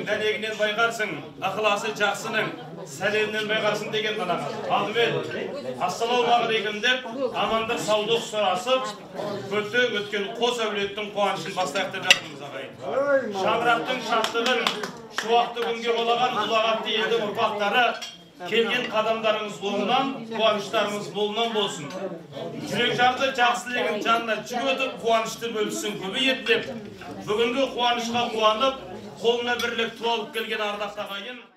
Ағайынның дәнегінен байғарсың, ықыласы жақсының, сәлемінен байғарсың деген қанағат. Алдымен, ассалаумағалейкум деп, амандық саулық сұрасып, өткен қос әулеттің қуанышын бастайық деп жатырмыз ағайын. Шаңырақтың шаттығын, шуақты күнге болаған ұлағатты елдің ұрпақтары, келген қадамдарыңыз оңынан, қуаныштарыңыз молынан болсын. Жүрек жарды жақсылығын жанына жүк өтіп, қуанышты бөлісін көбі еттеп, бүгінгі қуанышқа қуанып, қолына бірлік туалып келген ардақты ағайын.